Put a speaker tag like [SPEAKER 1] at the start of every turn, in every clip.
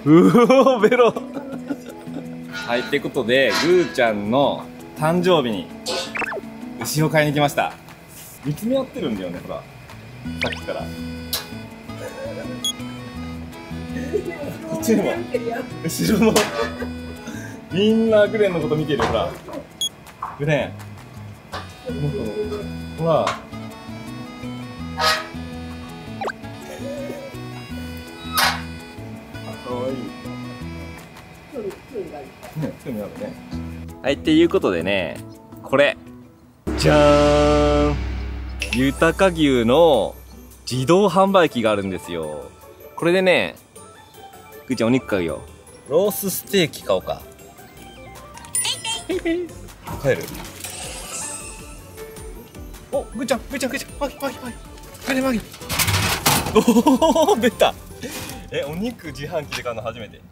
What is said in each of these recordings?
[SPEAKER 1] おベロはい、ってことでぐーちゃんの誕生日に牛を買いに来ました。見つめ合ってるんだよね、ほら、さっきからこっちにも後ろもみんなグレンのこと見てる。ほらグレン、ほらかわいいね、興味あるね。はい、っていうことでね、これじゃーん、豊牛の自動販売機があるんですよ。これでね、ぐーちゃんお肉買うよ。ロースステーキ買おうか。帰る。お、ぐーちゃんマギグレマギ。おお出た。お肉自販機で買うの初めて。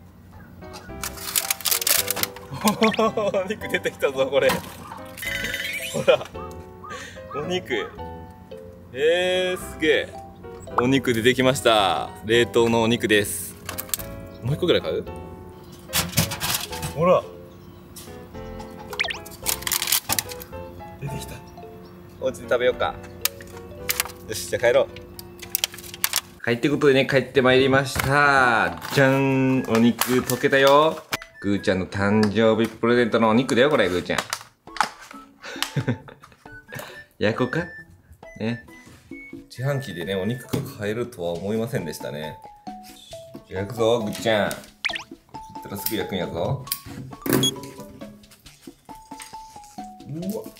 [SPEAKER 1] お肉出てきたぞこれ。ほらお肉、すげえ。お肉出てきました。冷凍のお肉です。もう一個ぐらい買う？ほら出てきた。お家で食べようか。よし、じゃあ帰ろう。はい、ってことでね、帰ってまいりました。じゃん、お肉溶けたよ。ぐーちゃんの誕生日プレゼントのお肉だよ、これ、ぐーちゃん。焼こうかね。自販機でね、お肉が買えるとは思いませんでしたね。焼くぞ、ぐーちゃん。こうったらすぐ焼くんやぞ。うわ。よ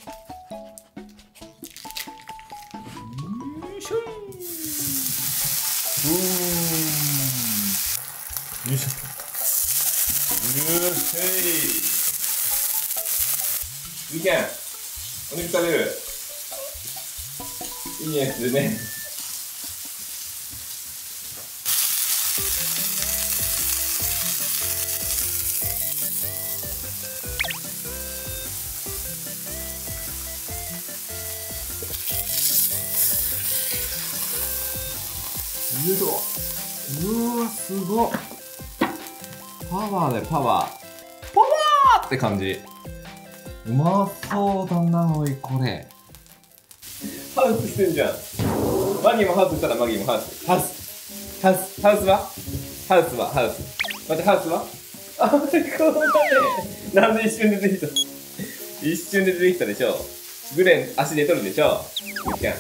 [SPEAKER 1] いしょ。よいしょ。ぐーちゃん、お肉食べる？いいやつね。よいしょ。うわ、すごっ。パワーだよ、パワー。パワーって感じ。うまそうだな、おい、これ。ハウスしてんじゃん。マギもハウスしたらマギもハウス。ハウスはハウス。待って、ハウスはあ、こうだね。なんで一瞬で出てきた。一瞬で出てきたでしょ。グレン、足で取るでしょ。ぐーちゃん。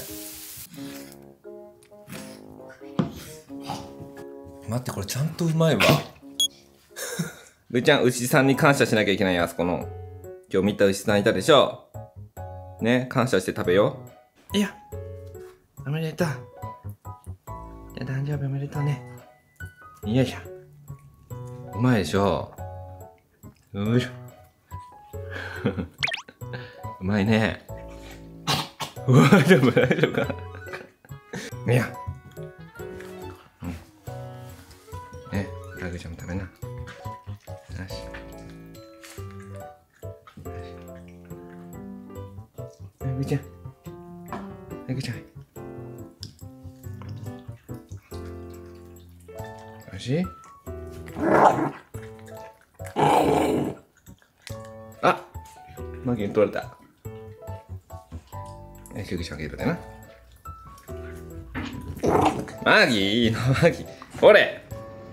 [SPEAKER 1] 待って、これちゃんとうまいわ。ぐーちゃん、牛さんに感謝しなきゃいけないよ、あそこの。今日見た牛さんいたでしょ。ね、感謝して食べよう。いや、おめでとう。じゃあ誕生日おめでとうね。よいしょ。うまいでしょ。よいしょ。うまいね。うわ、大丈夫か。いや。ね、ラグちゃんも食べな。よし。ぐーちゃん。ぐーちゃん。おいしい？あ、マギに取られた。ぐーちゃんあげるかな。マギ、これ。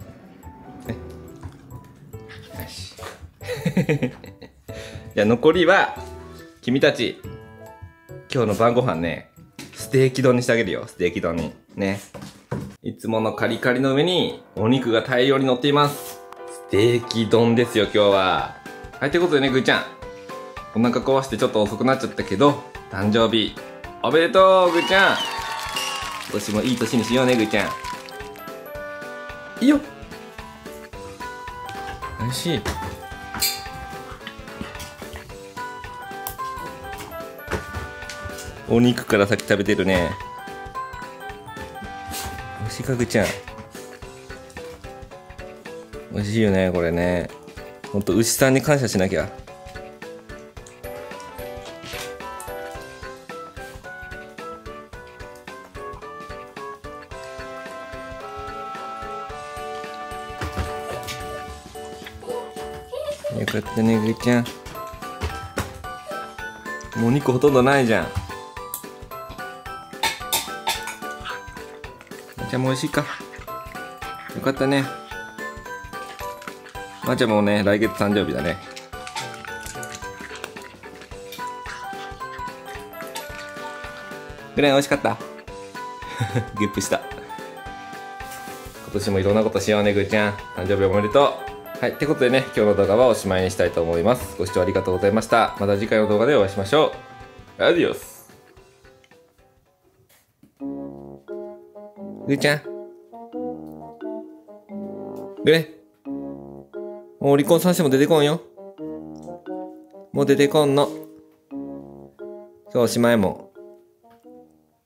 [SPEAKER 1] よし。じゃあ残りは君たち今日の晩ご飯ね、ステーキ丼にしてあげるよ。ステーキ丼にね。いつものカリカリの上にお肉が大量に乗っています。ステーキ丼ですよ今日は。はい、ということでね、ぐーちゃんお腹壊してちょっと遅くなっちゃったけど、誕生日おめでとう、ぐーちゃん。今年もいい年にしようね、ぐーちゃん。いいよ。おいしい。お肉から先食べてるね。おいしいか、ぐーちゃん。おいしいよね、これね。ほんと牛さんに感謝しなきゃ。
[SPEAKER 2] よかったね、ぐーちゃん。もうお肉ほとんどないじゃん。まーちゃんも美味しいか。よかったね。まーちゃんもね、来月誕生日だね。ぐらい美味しかった。ゲップした。今年もいろんなことしようね、ぐーちゃん。誕生日おめでとう。はい、ってことでね、今日の動画はおしまいにしたいと思います。ご視聴ありがとうございました。また次回の動画でお会いしましょう。アディオス。ぐーちゃん。ぐれ。もう離婚させても出てこんよ。もう出てこんの。今日おしまいも。